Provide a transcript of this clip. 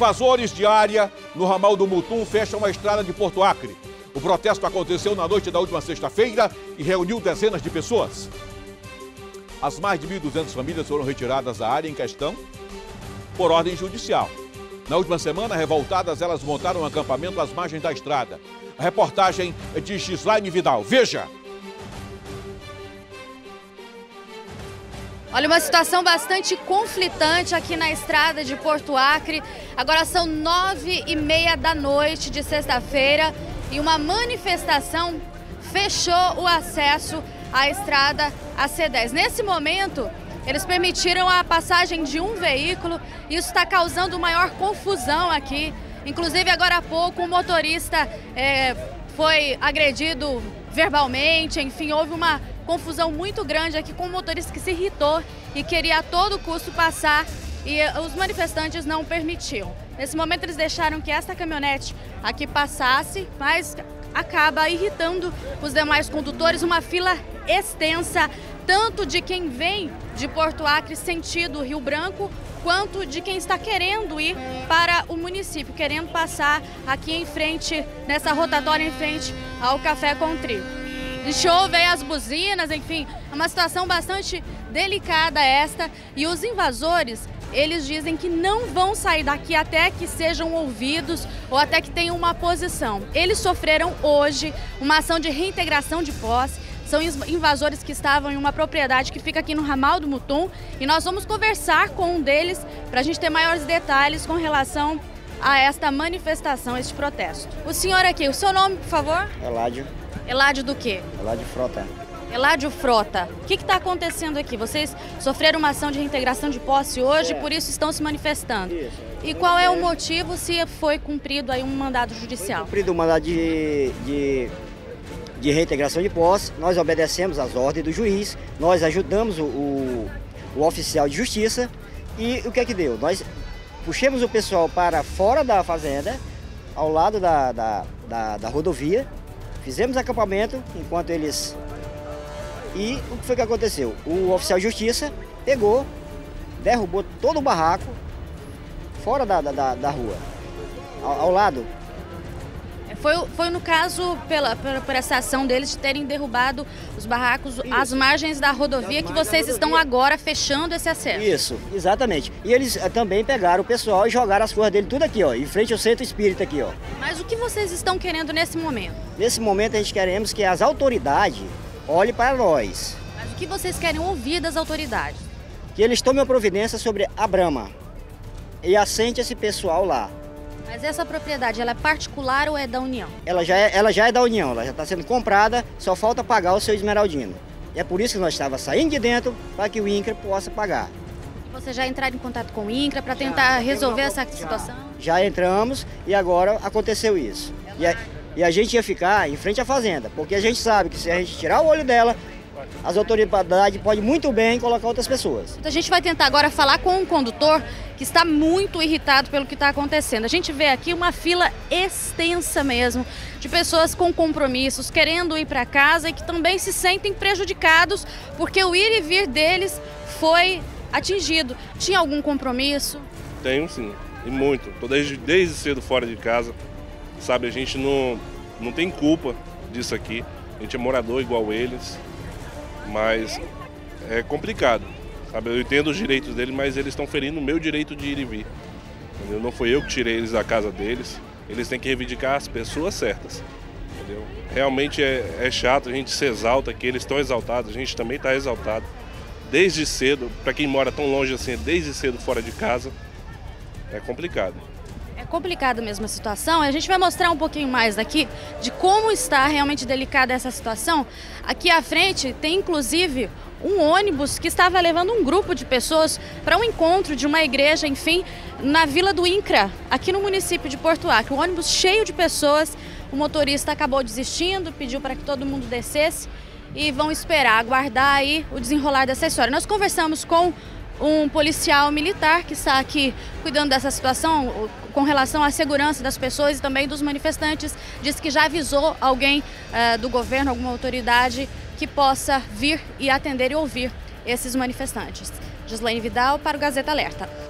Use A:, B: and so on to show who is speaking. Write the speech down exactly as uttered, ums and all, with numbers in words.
A: Invasores de área no ramal do Mutum fecham a estrada de Porto Acre. O protesto aconteceu na noite da última sexta-feira e reuniu dezenas de pessoas. As mais de mil e duzentas famílias foram retiradas da área em questão por ordem judicial. Na última semana, revoltadas, elas montaram um acampamento às margens da estrada. A reportagem é de Gislaine Vidal. Veja!
B: Olha, uma situação bastante conflitante aqui na estrada de Porto Acre. Agora são nove e meia da noite de sexta-feira e uma manifestação fechou o acesso à estrada A C dez. Nesse momento, eles permitiram a passagem de um veículo e isso está causando maior confusão aqui. Inclusive, agora há pouco, um motorista é, foi agredido verbalmente, enfim, houve uma confusão muito grande aqui com o motorista que se irritou e queria a todo custo passar e os manifestantes não permitiam. Nesse momento eles deixaram que esta caminhonete aqui passasse, mas acaba irritando os demais condutores, uma fila extensa, tanto de quem vem de Porto Acre sentido Rio Branco, quanto de quem está querendo ir para o município, querendo passar aqui em frente, nessa rotatória em frente ao Café com Trigo. A gente ouve aí as buzinas, enfim, é uma situação bastante delicada esta. E os invasores, eles dizem que não vão sair daqui até que sejam ouvidos ou até que tenham uma posição. Eles sofreram hoje uma ação de reintegração de posse. São invasores que estavam em uma propriedade que fica aqui no ramal do Mutum. E nós vamos conversar com um deles para a gente ter maiores detalhes com relação a esta manifestação, este protesto. O senhor aqui, o seu nome, por favor?
C: Eládio.
B: Eládio do quê?
C: Eládio Frota.
B: Eládio Frota. O que está acontecendo aqui? Vocês sofreram uma ação de reintegração de posse hoje, é. Por isso estão se manifestando. Isso. E qual é o motivo, se foi cumprido aí um mandado judicial?
C: Foi cumprido o mandado de, de, de reintegração de posse, nós obedecemos às ordens do juiz, nós ajudamos o, o, o oficial de justiça e o que é que deu? Nós puxamos o pessoal para fora da fazenda, ao lado da, da, da, da rodovia, fizemos acampamento enquanto eles... E o que foi que aconteceu? O oficial de justiça pegou, derrubou todo o barraco fora da, da, da rua, ao, ao lado.
B: Foi, foi no caso, pela, pela, por essa ação deles de terem derrubado os barracos Isso. às margens da rodovia, que vocês estão agora fechando esse acesso.
C: Isso, exatamente. E eles uh, também pegaram o pessoal e jogaram as coisas dele tudo aqui, ó, em frente ao centro espírita aqui, ó.
B: Mas o que vocês estão querendo nesse momento?
C: Nesse momento a gente queremos que as autoridades olhem para nós.
B: Mas o que vocês querem ouvir das autoridades?
C: Que eles tomem uma providência sobre a Brama e assente esse pessoal lá.
B: Mas essa propriedade, ela é particular ou é da União?
C: Ela já é, ela já é da União, ela já está sendo comprada, só falta pagar o seu Esmeraldino. E é por isso que nós estávamos saindo de dentro para que o INCRA possa pagar.
B: E você já entraram em contato com o INCRA para tentar já, resolver uma... essa situação?
C: Já, já entramos e agora aconteceu isso. E a, e a gente ia ficar em frente à fazenda, porque a gente sabe que se a gente tirar o olho dela, as autoridades podem muito bem colocar outras pessoas.
B: A gente vai tentar agora falar com um condutor que está muito irritado pelo que está acontecendo. A gente vê aqui uma fila extensa mesmo, de pessoas com compromissos, querendo ir para casa e que também se sentem prejudicados porque o ir e vir deles foi atingido. Tinha algum compromisso?
D: Tenho sim, e muito. Estou desde, desde cedo fora de casa, sabe? A gente não, não tem culpa disso aqui, a gente é morador igual eles. Mas é complicado, sabe? Eu entendo os direitos deles, mas eles estão ferindo o meu direito de ir e vir. Entendeu? Não foi eu que tirei eles da casa deles, eles têm que reivindicar as pessoas certas. Entendeu? Realmente é, é chato, a gente se exalta aqui, eles estão exaltados, a gente também está exaltado. Desde cedo, para quem mora tão longe assim, desde cedo fora de casa, é complicado.
B: É complicada mesmo a situação. A gente vai mostrar um pouquinho mais daqui de como está realmente delicada essa situação. Aqui à frente tem inclusive um ônibus que estava levando um grupo de pessoas para um encontro de uma igreja, enfim, na Vila do INCRA, aqui no município de Porto Acre. Um ônibus cheio de pessoas, o motorista acabou desistindo, pediu para que todo mundo descesse e vão esperar, aguardar aí o desenrolar dessa história. Nós conversamos com um policial militar que está aqui cuidando dessa situação com relação à segurança das pessoas e também dos manifestantes. Diz que já avisou alguém uh, do governo, alguma autoridade que possa vir e atender e ouvir esses manifestantes. Gislaine Vidal para o Gazeta Alerta.